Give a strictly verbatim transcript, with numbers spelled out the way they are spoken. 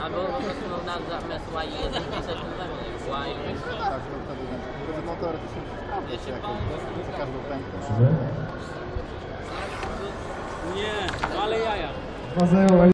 Albo po prostu no, na, zamiast Y jeden pisać nowego. Y. Tak, to wtedy będzie motor się sprawdzi się jakoś za każdą pętlę. Nie, ale jaja. dwa zero.